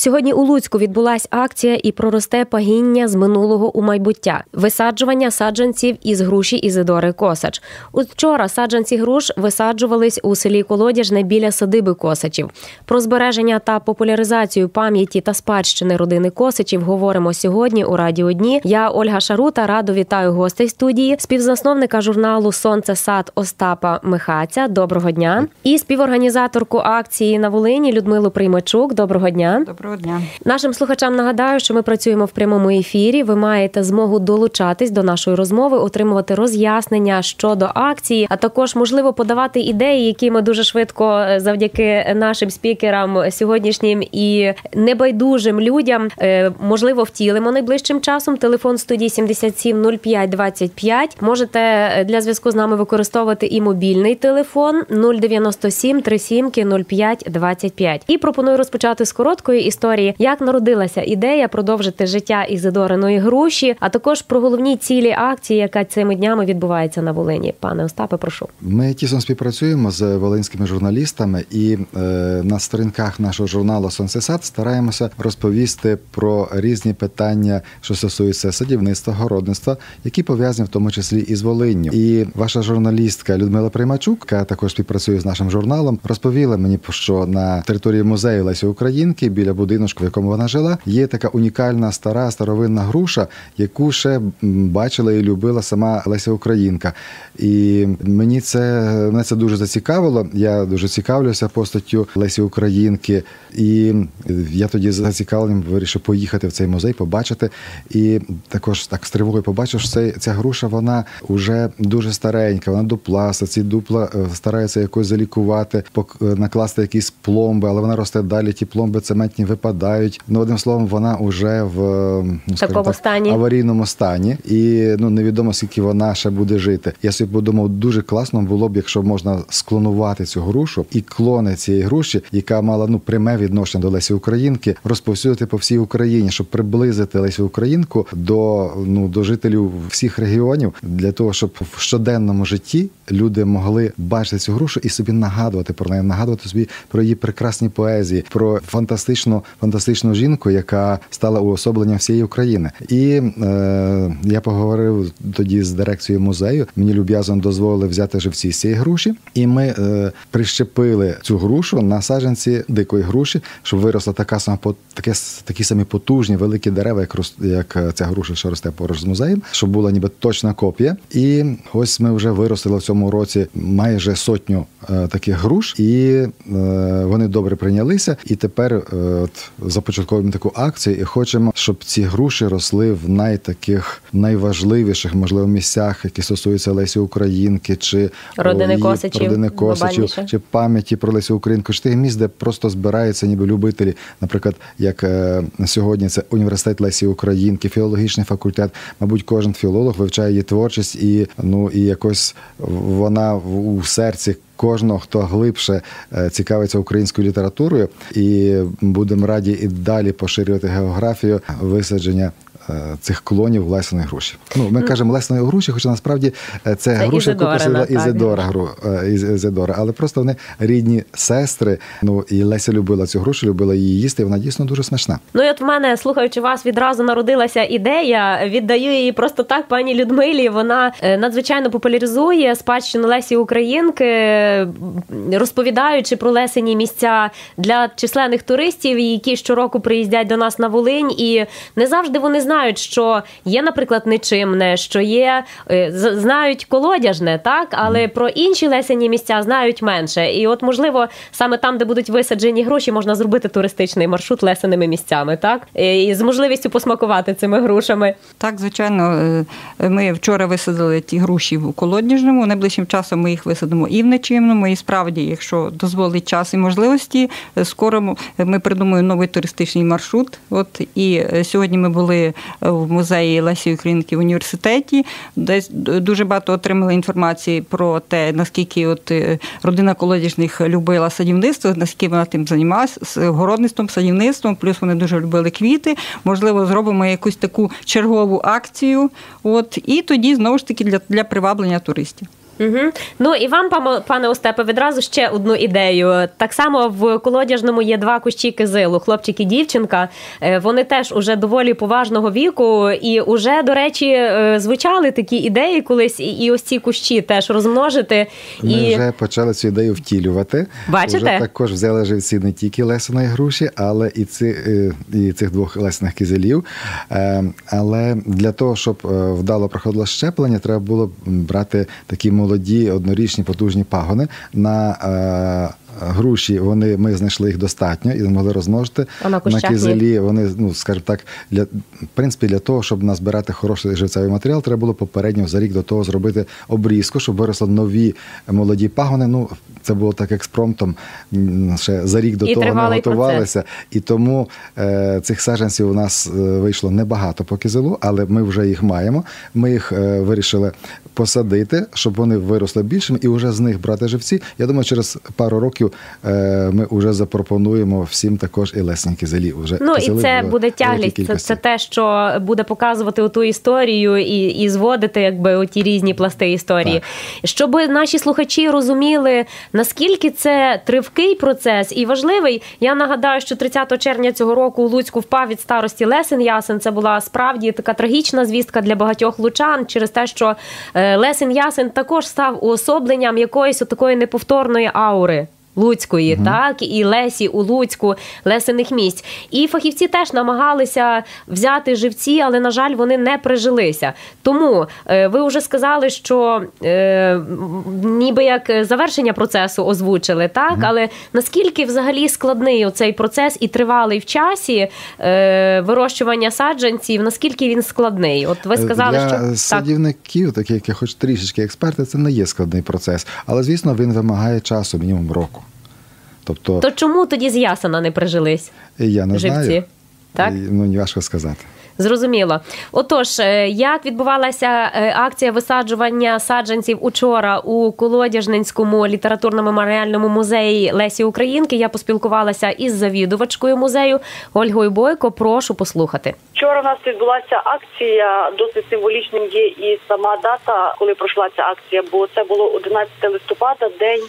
Сьогодні у Луцьку відбулась акція «І проросте пагіння з минулого у майбуття» – висаджування саджанців із груші Ізидори Косач. Учора саджанці груш висаджувались у селі Колодяжне біля садиби Косачів. Про збереження та популяризацію пам'яті та спадщини родини Косачів говоримо сьогодні у Радіо Дні. Я, Ольга Шарута, радо вітаю гостей студії, співзасновника журналу «Сонце сад» Остапа Михаця. Доброго дня. І співорганізаторку акції на Волині Людмилу Приймачук. Доброго дня. Доброго дня. Нашим слухачам нагадаю, що ми працюємо в прямому ефірі. Ви маєте змогу долучатись до нашої розмови, отримувати роз'яснення щодо акції, а також, можливо, подавати ідеї, які ми дуже швидко завдяки нашим спікерам сьогоднішнім і небайдужим людям, можливо, втілимо найближчим часом. Телефон студії 77 05 25. Можете для зв'язку з нами використовувати і мобільний телефон 097 37 05 25. І пропоную розпочати з короткої історії, як народилася ідея продовжити життя Ізидориної груші, а також про головні цілі акції, яка цими днями відбувається на Волині. Пане Остапе, прошу. Ми тісно співпрацюємо з волинськими журналістами і на сторінках нашого журналу «Сонце сад» стараємося розповісти про різні питання, що стосуються садівництва, городництва, які пов'язані в тому числі і з Волинню. І ваша журналістка Людмила Приймачук, яка також співпрацює з нашим журналом, розповіла мені, що на території музею Лесі Українки, біля будиночку, в якому вона жила, є така унікальна старовинна груша, яку ще бачила і любила сама Леся Українка. І мене це дуже зацікавило. Я дуже цікавлюся постаттю Лесі Українки. І я тоді з зацікавленням вирішив поїхати в цей музей, побачити. І також так з тривогою побачив, що ця груша, вона вже дуже старенька, вона дупласта, ці дупла стараються якось залікувати, накласти якісь пломби, але вона росте далі, ті пломби цементні випадають. Ну, одним словом, вона вже в аварійному стані. І невідомо, скільки вона ще буде жити. Я собі подумав, дуже класно було б, якщо можна склонувати цю грушу і клони цієї груші, яка мала пряме відношення до Лесі Українки, розповсюдити по всій Україні, щоб приблизити Лесю Українку до жителів всіх регіонів, для того, щоб в щоденному житті люди могли бачити цю грушу і собі нагадувати про неї, нагадувати собі про її прекрасні поезії, про фантастичну жінку, яка стала уособленням всієї України. І я поговорив тоді з дирекцією музею, мені люб'язно дозволили взяти живці з цієї груші, і ми прищепили цю грушу на саджанці дикої груші, щоб виросла такі самі потужні, великі дерева, як ця груша, що росте поруч з музеєм, щоб була ніби точна копія. І ось ми вже виростили в цьому році майже 100 таких груш, і вони добре прийнялися. І тепер започатковуємо таку акцію і хочемо, щоб ці груші росли в найважливіших, можливо, місцях, які стосуються Лесі Українки, чи родини Косачів, чи пам'яті про Лесю Українку, чи тих місць, де просто збираються ніби любителі. Наприклад, як сьогодні це університет Лесі Українки, філологічний факультет. Мабуть, кожен філолог вивчає її творчість і якось вона у серці кожного, хто глибше цікавиться українською літературою, і будемо раді і далі поширювати географію висадження цих клонів лесеної груші. Ми кажемо лесеної груші, хоча насправді це груша, яку посадила Ізидора. Але просто вони рідні сестри. І Леся любила цю грушу, любила її їсти, і вона дійсно дуже смачна. І от в мене, слухаючи вас, відразу народилася ідея. Віддаю її просто так пані Людмилі. Вона надзвичайно популяризує спадщину Лесі Українки, розповідаючи про лесені місця для численних туристів, які щороку приїздять до нас на Волинь. І не завжди вони знають, що є, наприклад, Нечимне, що є, знають Колодяжне, так? Але про інші лесені місця знають менше. І от, можливо, саме там, де будуть висаджені груші, можна зробити туристичний маршрут лесеними місцями, так? І з можливістю посмакувати цими грушами. Так, звичайно. Ми вчора висадили ті груші в Колодяжному, найближчим часом ми їх висадимо і в Нечимному, і справді, якщо дозволить час і можливості, скоро ми придумаємо новий туристичний маршрут. І сьогодні ми були в музеї Лесі Українки в університеті, де дуже багато отримали інформації про те, наскільки родина Колодяжних любила садівництво, наскільки вона тим займалася, городництвом, садівництвом, плюс вони дуже любили квіти. Можливо, зробимо якусь таку чергову акцію. І тоді, знову ж таки, для приваблення туристів. Угу. Ну і вам, пане Остапе, відразу ще одну ідею. Так само в Колодяжному є 2 кущі кизилу, хлопчик і дівчинка. Вони теж уже доволі поважного віку і уже, до речі, звучали такі ідеї колись, і ось ці кущі теж розмножити. Ми вже почали цю ідею втілювати. Бачите? Вже також взяли живці не тільки лесеної груші, але і цих 2 лесених кизилів. Але для того, щоб вдало проходило щеплення, треба було брати такі молоді, однорічні, потужні пагони. На груші ми знайшли їх достатньо і змогли розмножити. А на кизилі вони, скажімо так, в принципі, для того, щоб назбирати хороший живцевий матеріал, треба було попередньо за рік до того зробити обрізку, щоб виросли нові молоді пагони. Це було так експромтом, ще за рік до того не готувалися. І тому цих саджанців у нас вийшло небагато по кизилу, але ми вже їх маємо. Ми їх вирішили посадити, щоб вони виросли більшими і вже з них брати живці. Я думаю, через пару років ми вже запропонуємо всім також і лесені кизилі. І це буде тяглість, це те, що буде показувати оту історію і зводити якби оті різні пласти історії. Так. Щоб наші слухачі розуміли, наскільки це тривкий процес і важливий. Я нагадаю, що 30 червня цього року у Луцьку впав від старості Лесен Ясен. Це була справді така трагічна звістка для багатьох лучан через те, що Лесен Ясен також став уособленням якоїсь такої неповторної аури Луцької, так, і Лесі у Луцьку, лесених місць. І фахівці теж намагалися взяти живці, але, на жаль, вони не прижилися. Тому ви вже сказали, що ніби як завершення процесу озвучили, так, але наскільки взагалі складний оцей процес і тривалий в часі вирощування саджанців, наскільки він складний? От ви сказали, що... Для садівників, таких, як хоч трішечки експерти, це не є складний процес. Але, звісно, він вимагає часу, мінімум року. То чому тоді з Ясена не прижились я не живці? Знаю. Так? Важко сказати. Зрозуміло. Отож, як відбувалася акція висаджування саджанців учора у Колодяжненському літературно-меморіальному музеї Лесі Українки? Я поспілкувалася із завідувачкою музею Ольгою Бойко. Прошу послухати. Вчора у нас відбулася акція, досить символічним є і сама дата, коли пройшла ця акція, бо це було 11 листопада, день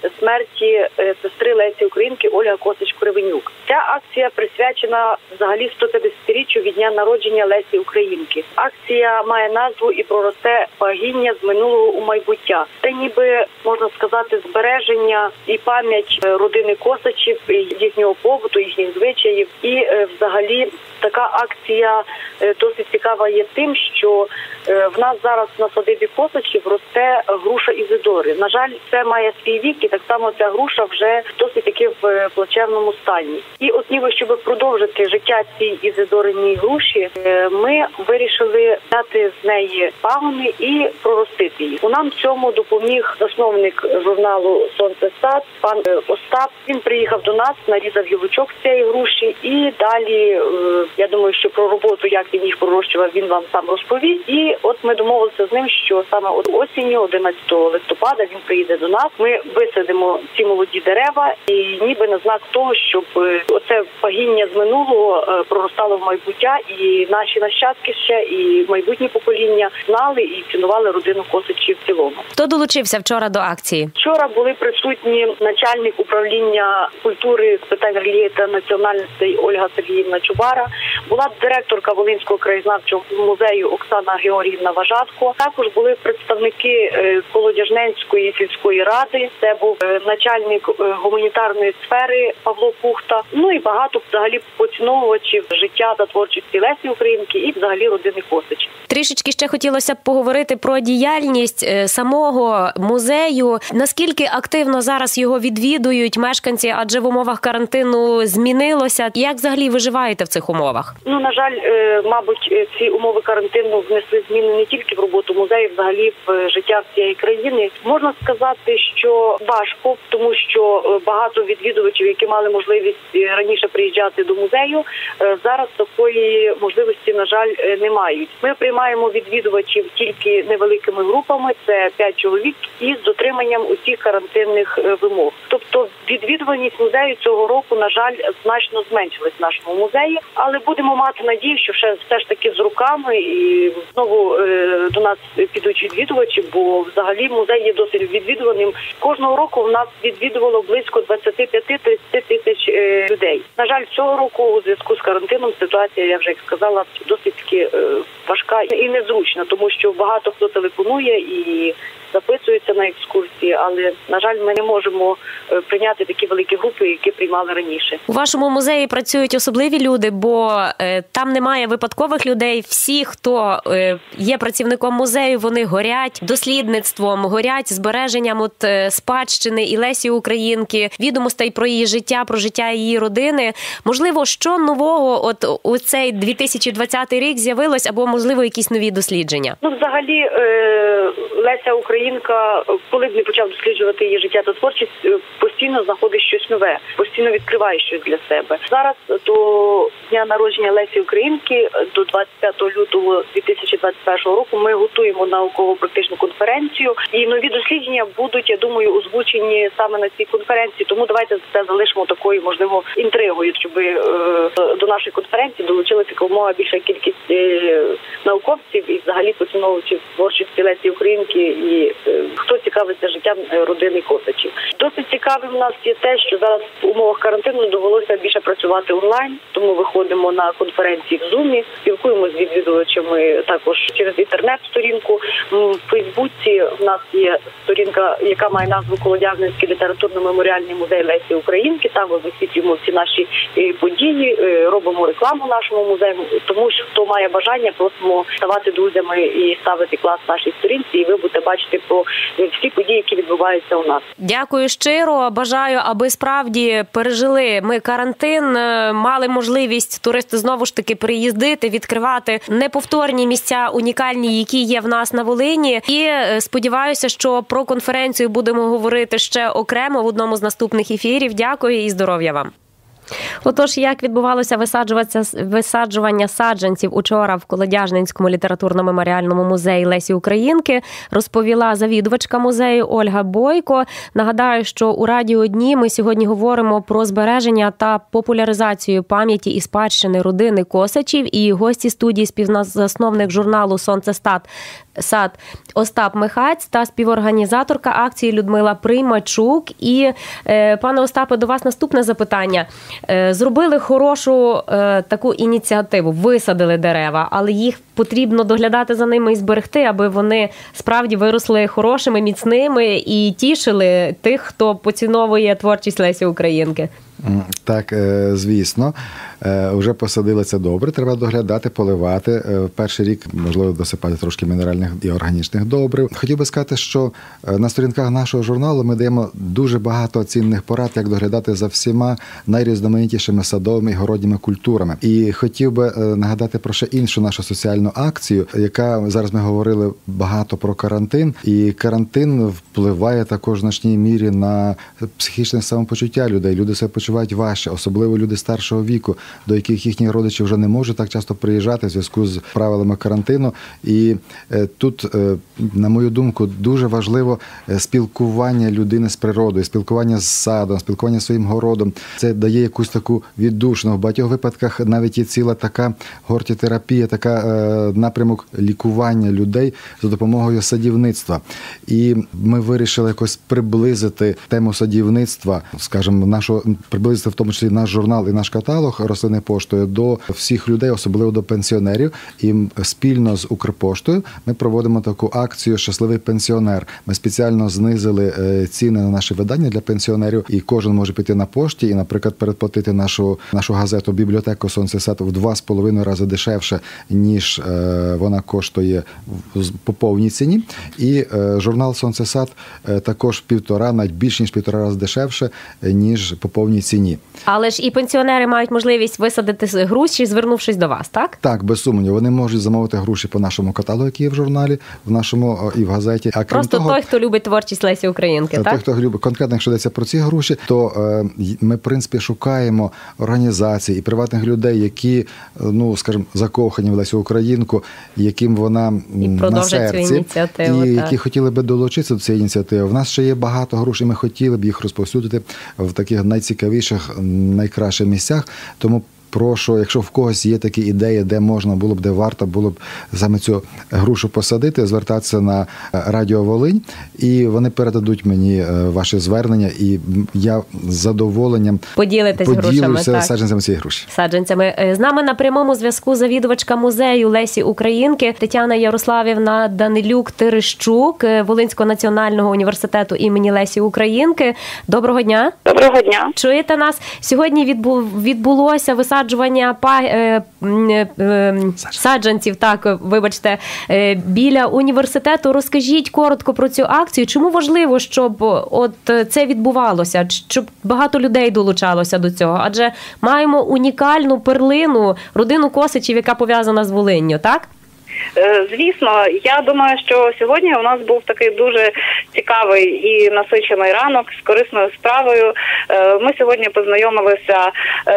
смерті сестри Лесі Українки Ольги Косич-Кривенюк. Ця акція присвячена взагалі 150-річчю від дня народження Лесі Українки. Акція має назву «І проросте пагіння з минулого у майбуття». Це ніби, можна сказати, збереження і пам'ять родини Косачів, їхнього побуту, їхніх звичаїв. І взагалі така акція досить цікава є тим, що в нас зараз на садибі Косачів росте груша Ізидори. На жаль, це має свій вік, і так само ця груша вже досить таки в плачевному стані. І от ніби, щоб продовжити життя цій Ізидориній груші, ми вирішили взяти з неї пагони і проростити їх. Нам в цьому допоміг засновник журналу «Сонце-Сад» пан Остап. Він приїхав до нас, нарізав гілочок з цієї груші і далі, я думаю, що про роботу, як він їх пророщував, він вам сам розповість. І от ми домовилися з ним, що саме осінню, 11 листопада, він приїде до нас. Ми висадимо ці молоді дерева і ніби на знак того, щоб оце пагіння з минулого проростало в майбуття, і наші нащадки ще, і майбутні покоління знали і цінували родину Косачів в цілому. Хто долучився вчора до акції? Вчора були присутні начальник управління культури з питань релігії та національностей Ольга Сергіївна Чубара, була директорка Волинського краєзнавчого музею Оксана Георгіївна Важатко. Також були представники Колодяжненської сільської ради, це був начальник гуманітарної сфери Павло Пухта, ну і багато взагалі поціновувачів життя та творчості Лесі Українки і взагалі родини Косачів. Трішечки ще хотілося б поговорити про діяльність самого музею. Наскільки активно зараз його відвідують мешканці, адже в умовах карантину змінилося. Як взагалі виживаєте в цих умовах? На жаль, мабуть, ці умови карантину внесли зміни не тільки в роботу музею, взагалі в життя всієї країни. Можна сказати, що важко, тому що багато відвідувачів, які мали можливість раніше приїжджати до музею, зараз такої можливості, на жаль, не мають. Ми приймаємо відвідувачів тільки невеликими групами, це 5 чоловік, із дотриманням усіх карантинних вимог. Тобто відвідуваність музею цього року, на жаль, значно зменшилась в нашому музеї, але будемо будемо мати надію, що все ж таки з руками і знову до нас підуть відвідувачі, бо взагалі музей є досить відвідуваним. Кожного року в нас відвідувало близько 25-30 тисяч людей. На жаль, цього року у зв'язку з карантином ситуація, я вже як сказала, досить таки важка і незручна, тому що багато хто телефонує і записуються на екскурсії, але, на жаль, ми не можемо прийняти такі великі групи, які приймали раніше. У вашому музеї працюють особливі люди, бо там немає випадкових людей. Всі, хто є працівником музею, вони горять дослідництвом, горять збереженням спадщини і Лесі Українки, відомостей про її життя, про життя її родини. Можливо, що нового у цей 2020 рік з'явилось, або, можливо, якісь нові дослідження? Взагалі, Леся Українка, коли б не почав досліджувати її життя та творчість, постійно знаходить щось нове, постійно відкриває щось для себе. Зараз до дня народження Лесі Українки, до 25 лютого 2021 року, ми готуємо науково-практичну конференцію. І нові дослідження будуть, я думаю, озвучені саме на цій конференції. Тому давайте це залишимо такою, можливо, інтригою, щоб до нашої конференції долучилася якомога більша кількість науковців і взагалі поціновувачів творчості Лесі Українки і хто цікавиться життям родини Косачів. Досить цікавим у нас є те, що зараз в умовах карантину довелося більше працювати онлайн, тому виходимо на конференції в Zoom, спілкуємося з відвідувачами також через інтернет-сторінку. В Фейсбуці в нас є сторінка, яка має назву «Колодяжницький літературно-меморіальний музей Лесі Українки». Там ми висвітлюємо всі наші події, робимо рекламу нашому музею. Тому що хто має бажання, просимо ставати друзями і ставити клас нашій сторінці, і ви будете бачити про всі події, які відбуваються у нас. Дякую щиро. Бажаю, аби справді пережили ми карантин, мали можливість туристи знову ж таки приїздити, відкривати неповторні місця унікальні, які є в нас на Волині. І сподіваюся, що про конференцію будемо говорити ще окремо в одному з наступних ефірів. Дякую і здоров'я вам. Отож, як відбувалося висаджування саджанців учора в Колодяжницькому літературно-меморіальному музеї Лесі Українки, розповіла завідувачка музею Ольга Бойко. Нагадаю, що у Радіо Дні ми сьогодні говоримо про збереження та популяризацію пам'яті і спадщини родини Косачів. І гості студії співзасновник журналу «Сонцесад» Остап Михаць та співорганізаторка акції Людмила Приймачук. І, пане Остапе, до вас наступне запитання. Зробили хорошу таку ініціативу, висадили дерева, але їх потрібно доглядати за ними і зберегти, аби вони справді виросли хорошими, міцними і тішили тих, хто поціновує творчість Лесі Українки. Так, звісно. Вже посадили це добре, треба доглядати, поливати. Перший рік, можливо, досипати трошки мінеральних і органічних добрив. Хотів би сказати, що на сторінках нашого журналу ми даємо дуже багато цінних порад, як доглядати за всіма найрізноманітнішими садовими і городніми культурами. І хотів би нагадати про ще іншу нашу соціальну акцію, яка, зараз ми говорили багато про карантин, і карантин впливає також в значній мірі на психічне самопочуття людей. Люди себе почувають важче, особливо люди старшого віку, до яких їхні родичі вже не можуть так часто приїжджати в зв'язку з правилами карантину. І тут, на мою думку, дуже важливо спілкування людини з природою, спілкування з садом, спілкування з своїм городом. Це дає якусь таку віддушину. В багатьох випадках навіть є ціла така гортітерапія, така напрямок лікування людей за допомогою садівництва. І ми вирішили якось приблизити тему садівництва, скажімо, приблизити в тому числі наш журнал і наш каталог рослини поштою до всіх людей, особливо до пенсіонерів. І спільно з Укрпоштою ми проводимо таку акцію «Щасливий пенсіонер». Ми спеціально знизили ціни на наші видання для пенсіонерів, і кожен може піти на пошті і, наприклад, передплатити нашу газету «Бібліотеку Сонцесад» в 2,5 рази дешевше, ніж вона коштує по повній ціні. І журнал «Сонцесад» також 1,5, навіть більше ніж 1,5 рази дешевше, ніж по повній ціні. Але ж і пенсіонери мають можливість висадити груші, звернувшись до вас, так? Так, без сумніву. Вони можуть замовити груші по нашому каталогу, який є в журналі, в нашому і в газеті. А просто той, хто любить творчість Лесі Українки, так? Той, хто любить. Конкретно, якщо йдеться про ці груші, то ми, в принципі, шукаємо організацій і приватних людей, які, скажімо, закохані в Лесю Українку, яким вона на серці, і які хотіли би долучитися до цієї ініціативи. В нас ще є багато груш, і ми хотіли б їх розповсюдити в таких найцікавіших, найкращих місцях. Тому прошу, якщо в когось є такі ідеї, де можна було б, де варто було б саме цю грушу посадити, звертатися на Радіо Волинь, і вони передадуть мені ваші звернення, і я з задоволенням поділюся саджанцями цієї груші. Саджанцями. З нами на прямому зв'язку завідувачка музею Лесі Українки Тетяна Ярославівна Данилюк-Терещук Волинського національного університету імені Лесі Українки. Доброго дня. Доброго дня. Чуєте нас? Сьогодні відбулося висаджування саджанців, біля університету. Розкажіть коротко про цю акцію. Чому важливо, щоб це відбувалося, щоб багато людей долучалося до цього? Адже маємо унікальну перлину, родину Косичів, яка пов'язана з Волинню, так? Звісно, я думаю, що сьогодні у нас був такий дуже цікавий і насичений ранок з корисною справою. Ми сьогодні познайомилися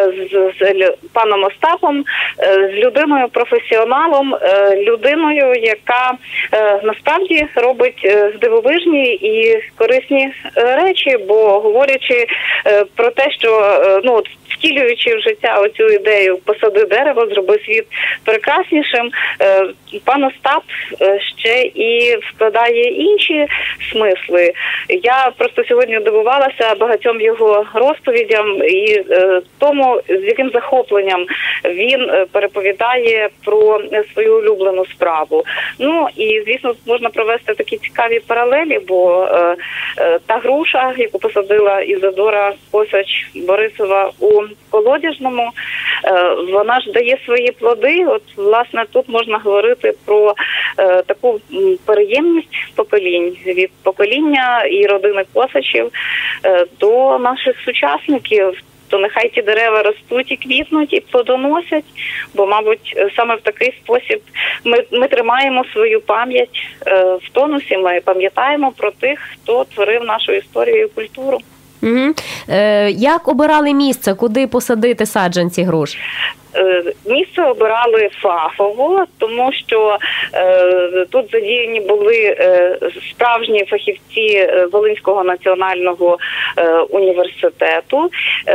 з паном Остапом, з людиною-професіоналом, людиною, яка насправді робить дивовижні і корисні речі, бо говорячи про те, що втілюючи в життя оцю ідею «посади дерево, зроби світ прекраснішим», пан Остап ще і вкладає інші смисли. Я просто сьогодні дивувалася багатьом його розповідям і тому, з яким захопленням він переповідає про свою улюблену справу. І, звісно, можна провести такі цікаві паралелі, бо та груша, яку посадила Ізидора Косач-Борисова у Колодяжному, вона ж дає свої плоди. От, власне, тут можна говорити про таку переємність поколінь, від покоління і родини Косачів до наших сучасників. То нехай ті дерева ростуть і квітнуть, і плодоносять, бо, мабуть, саме в такий спосіб ми тримаємо свою пам'ять в тонусі, ми пам'ятаємо про тих, хто творив нашу історію і культуру. Угу. Як обирали місце, куди посадити саджанці груш? Місце обирали фахово, тому що тут задіяні були справжні фахівці Волинського національного університету.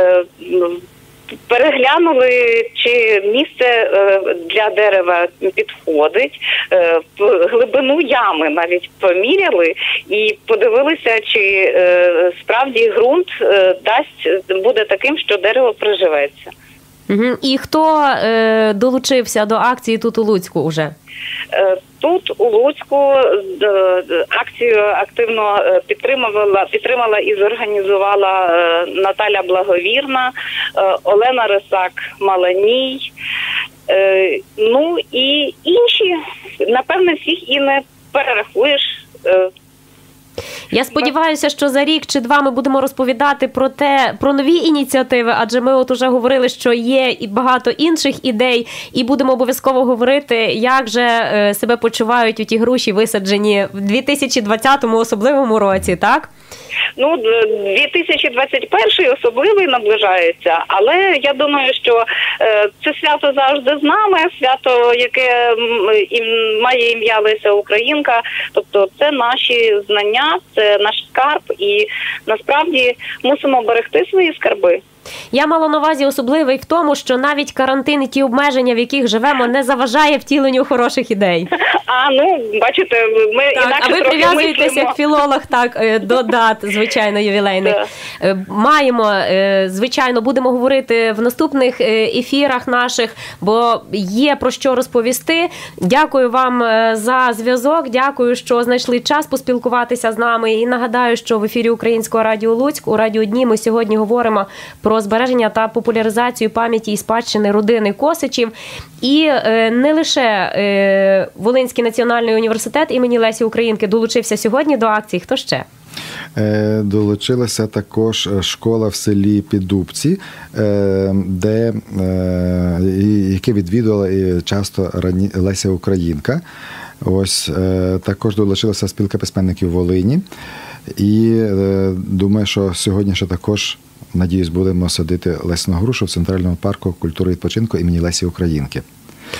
Переглянули, чи місце для дерева підходить, глибину ями навіть поміряли і подивилися, чи справді ґрунт буде таким, що дерево приживеться. Угу. І хто долучився до акції тут у Луцьку уже? Тут у Луцьку акцію активно підтримала і зорганізувала Наталя Благовірна, Олена Рисак-Маланій, і інші. Напевне, всіх і не перерахуєш. Я сподіваюся, що за рік чи два ми будемо розповідати про нові ініціативи, адже ми уже говорили, що є і багато інших ідей, і будемо обов'язково говорити, як же себе почувають у ті груші, висаджені в 2020-му особливому році, так? 2021 особливий наближається, але я думаю, що це свято завжди з нами, свято, яке має ім'я Леся Українка, тобто це наші знання, це наш скарб, і насправді мусимо берегти свої скарби. Я мала на увазі особливий в тому, що навіть карантин і ті обмеження, в яких живемо, не заважає втіленню хороших ідей. Бачите, ми інакше а ви прив'язуєтесь як філолог, до дат, звичайно, ювілейних. Маємо, звичайно, будемо говорити в наступних ефірах наших, бо є про що розповісти. Дякую вам за зв'язок, дякую, що знайшли час поспілкуватися з нами. І нагадаю, що в ефірі Українського радіо Луцьк у Радіо Дні ми сьогодні говоримо про збереження та популяризацію пам'яті і спадщини родини Косичів. І не лише Волинський національний університет імені Лесі Українки долучився сьогодні до акції. Хто ще? Долучилася також школа в селі Піддубці, яке відвідувала і часто Леся Українка. Ось також долучилася спілка письменників Волині. І думаю, що сьогодні ще також, надіюсь, будемо садити лесну грушу в Центральному парку культури і відпочинку імені Лесі Українки.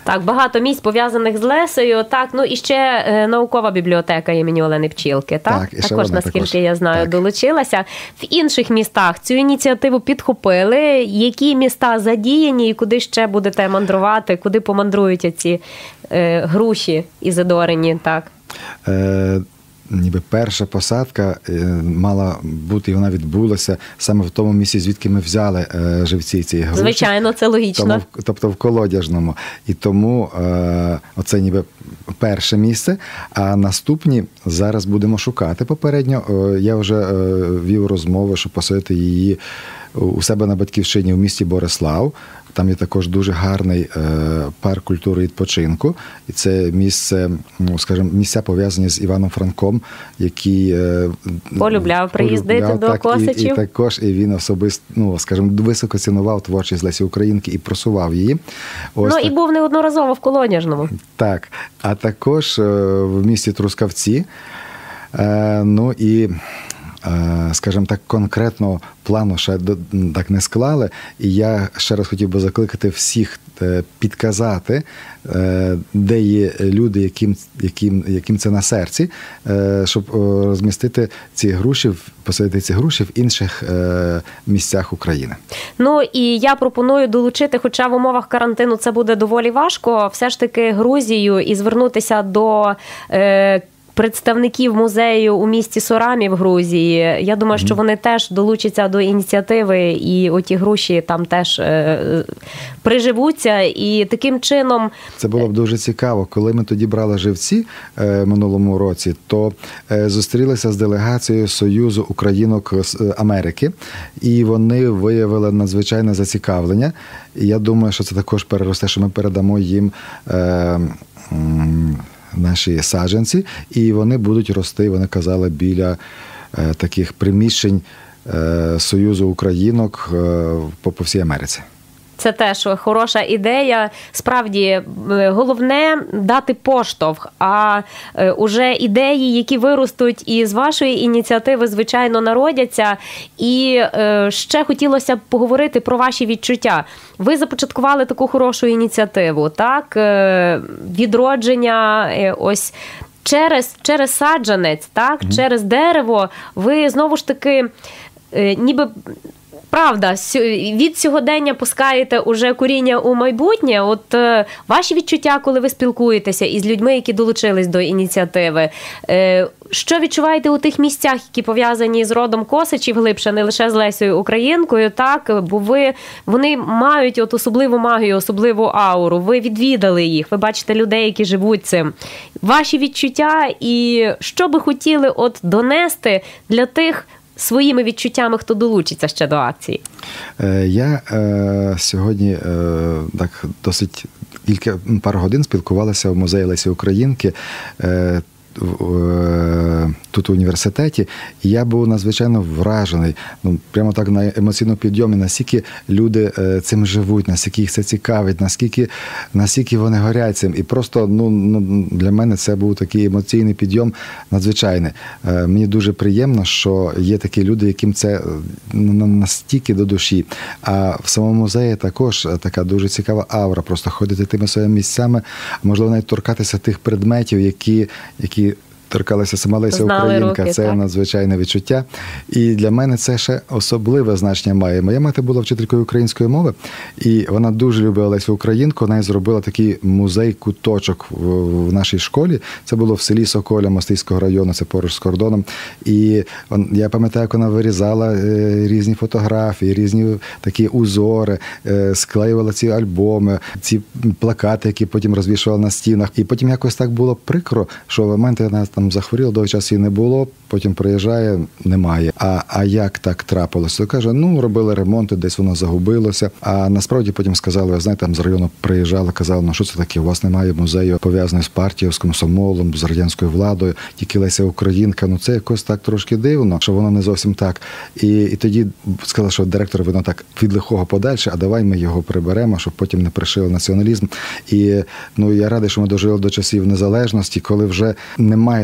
Так, багато місць пов'язаних з Лесею. Так, ну і ще наукова бібліотека імені Олени Пчілки. Так, і ще також, одна, наскільки я знаю, так, долучилася. В інших містах цю ініціативу підхопили. Які міста задіяні і куди ще будете мандрувати? Куди помандрують ці груші Ізидорині? Так. Ніби перша посадка мала бути, і вона відбулася саме в тому місці, звідки ми взяли живці цієї груші. Звичайно, це логічно. Тобто в Колодяжному. І тому оце ніби перше місце, а наступні зараз будемо шукати попередньо. Я вже вів розмови, щоб посадити її у себе на батьківщині в місті Борислав. Там є також дуже гарний парк культури і відпочинку. І це місце, скажімо, місця пов'язані з Іваном Франком, який полюбляв приїздити до Косачів. І також і він особисто, скажімо, високо цінував творчість Лесі Українки і просував її. Ось і був неодноразово в Колодяжному. Так, а також в місті Трускавці. Ну і скажімо так, конкретно плану ще так не склали. І я ще раз хотів би закликати всіх підказати, де є люди, яким це на серці, щоб розмістити ці груші, посадити ці груші в інших місцях України. Ну і я пропоную долучити, хоча в умовах карантину це буде доволі важко, все ж таки Грузію і звернутися до представників музею у місті Сорамі в Грузії. Я думаю, що вони теж долучаться до ініціативи і оті груші там теж приживуться. І таким чином... Це було б дуже цікаво. Коли ми тоді брали живці минулому році, то зустрілися з делегацією Союзу українок з Америки. І вони виявили надзвичайне зацікавлення. І я думаю, що це також переросте, що ми передамо їм наші саджанці, і вони будуть рости, вони казали, біля таких приміщень Союзу українок по всій Америці. Це теж хороша ідея. Справді, головне дати поштовх, а уже ідеї, які виростуть із вашої ініціативи, звичайно, народяться. І ще хотілося б поговорити про ваші відчуття. Ви започаткували таку хорошу ініціативу, так? Відродження ось через саджанець, так? Через дерево. Ви знову ж таки ніби... Правда, від сьогодення пускаєте уже коріння у майбутнє. От ваші відчуття, коли ви спілкуєтеся із людьми, які долучились до ініціативи, що відчуваєте у тих місцях, які пов'язані з родом Косачів глибше, не лише з Лесею Українкою, так? Бо вони мають от особливу магію, особливу ауру. Ви відвідали їх, ви бачите людей, які живуть цим. Ваші відчуття і що би хотіли от донести для тих своїми відчуттями, хто долучиться ще до акції? Я сьогодні так досить пару годин спілкувалася в музеї Лесі Українки тут у університеті, і я був надзвичайно вражений, прямо так на емоційному підйомі, наскільки люди цим живуть, наскільки їх це цікавить, наскільки вони горять цим. І просто для мене це був такий емоційний підйом надзвичайний. Мені дуже приємно, що є такі люди, яким це настільки до душі. А в самому музеї також така дуже цікава аура, просто ходити тими своїми місцями, можливо, навіть торкатися тих предметів, які торкалася сама Леся Українка. Руки, це так. Надзвичайне відчуття. І для мене це ще особливе значення має. Моя мати була вчителькою української мови, і вона дуже любила Лесю Українку. Вона зробила такий музей-куточок в нашій школі. Це було в селі Соколя Мостиського району, це поруч з кордоном. І я пам'ятаю, як вона вирізала різні фотографії, різні такі узори, склеювала ці альбоми, ці плакати, які потім розвішувала на стінах. І потім якось так було прикро, що в момент вона там захворіла, довгий час її не було, потім приїжджає, немає. А як так трапилося? То каже, робили ремонти, десь воно загубилося. А насправді потім сказали, ви знаєте, там з району приїжджали, казали, що це таке, у вас немає музею пов'язаний з партією, з комсомолом, з радянською владою, тільки Леся Українка. Це якось так трошки дивно, що воно не зовсім так. І тоді сказали, що директор, воно так від лихого подальше, а давай ми його приберемо, щоб потім не пришили націоналізм. І я радий, що ми дожили до часів незалежності, коли вже немає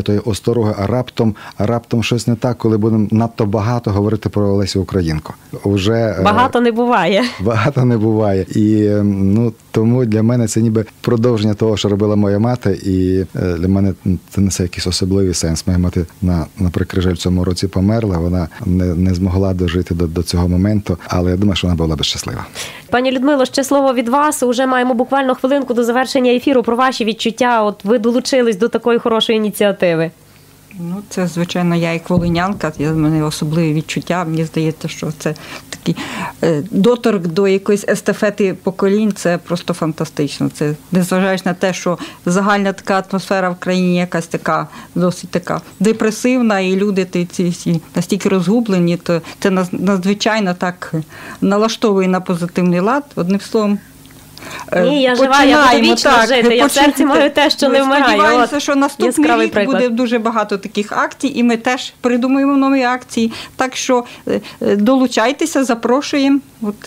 тої остороги, а раптом щось не так, коли будемо надто багато говорити про Олесю Українку. Уже багато не буває. Багато не буває. І тому для мене це ніби продовження того, що робила моя мати, і для мене це несе якийсь особливий сенс. Моя мати на прикрижель в цьому році померла, вона не змогла дожити до цього моменту, але я думаю, що вона була б щаслива. Пані Людмило, ще слово від вас. Уже маємо буквально хвилинку до завершення ефіру. Про ваші відчуття. От ви долучились до такої хорошої ініціативи. Це, звичайно, я як волинянка, в мене особливі відчуття. Мені здається, що це такий доторк до якоїсь естафети поколінь, це просто фантастично. Це, незважаючи на те, що загальна така атмосфера в країні якась така, досить така депресивна, і люди ці настільки розгублені, то це надзвичайно так налаштовує на позитивний лад. Одним словом, ні, я жива, я буду вічно жити. Я в серці маю те, що не вмирає. Сподіваємося, що наступний рік буде дуже багато таких акцій, і ми теж придумуємо нові акції. Так що долучайтеся, запрошуємо.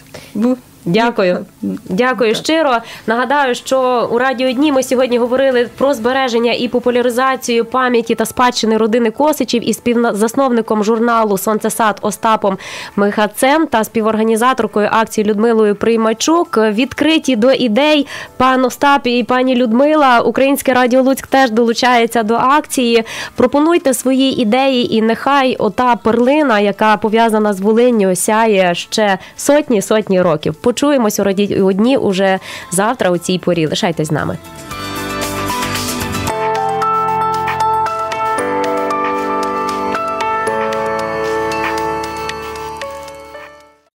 Дякую щиро. Нагадаю, що у Радіо Дні ми сьогодні говорили про збереження і популяризацію пам'яті та спадщини родини Косичів із співзасновником журналу «Сонцесад» Остапом Михацем та співорганізаторкою акції Людмилою Приймачук. Відкриті до ідей пан Остап і пані Людмила. Українське радіо Луцьк теж долучається до акції. Пропонуйте свої ідеї, і нехай ота перлина, яка пов'язана з Волинню, сяє ще сотні років. Почуємось у Радіо Дні уже завтра у цій порі. Лишайтесь з нами.